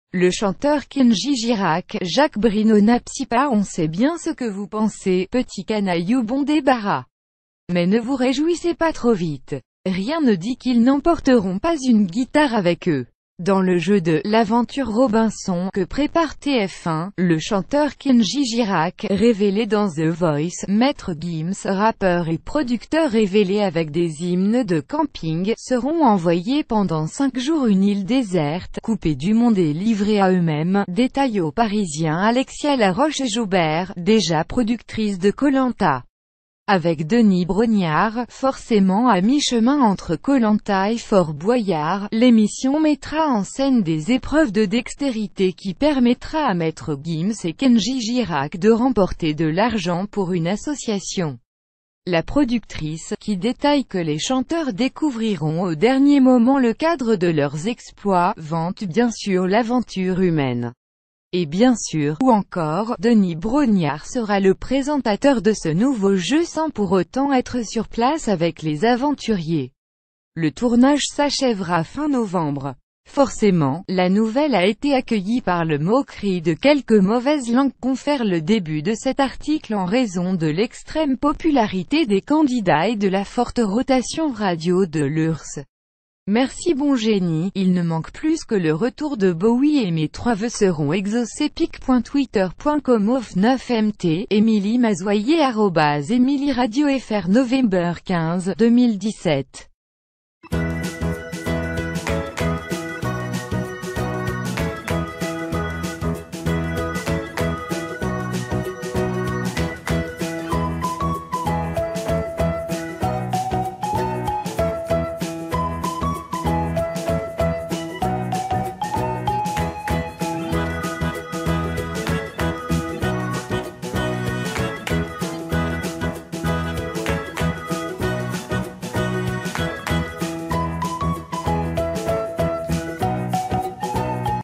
Le chanteur Kenji Girac, Jacques Bruno Napsipa. On sait bien ce que vous pensez, petit canaillou bon débarras. Mais ne vous réjouissez pas trop vite. Rien ne dit qu'ils n'emporteront pas une guitare avec eux. Dans le jeu de « L'aventure Robinson » que prépare TF1, le chanteur Kenji Girac, révélé dans The Voice, Maître Gims, rappeur et producteur révélé avec des hymnes de camping, seront envoyés pendant 5 jours une île déserte, coupée du monde et livrée à eux-mêmes, détaille au Parisien Alexia Laroche-Joubert, déjà productrice de Koh-Lanta. Avec Denis Brognard, forcément à mi-chemin entre Koh-Lanta et Fort Boyard, l'émission mettra en scène des épreuves de dextérité qui permettra à Maître Gims et Kenji Girac de remporter de l'argent pour une association. La productrice, qui détaille que les chanteurs découvriront au dernier moment le cadre de leurs exploits, vante bien sûr l'aventure humaine. Et bien sûr, ou encore, Denis Brognard sera le présentateur de ce nouveau jeu sans pour autant être sur place avec les aventuriers. Le tournage s'achèvera fin novembre. Forcément, la nouvelle a été accueillie par le moquerie de quelques mauvaises langues confère le début de cet article en raison de l'extrême popularité des candidats et de la forte rotation radio de l'URSS. Merci bon génie, il ne manque plus que le retour de Bowie et mes 3 vœux seront exaucés. pic.twitter.com off9mt, Émilie Mazoyer @EmilieRadioFR November 15, 2017.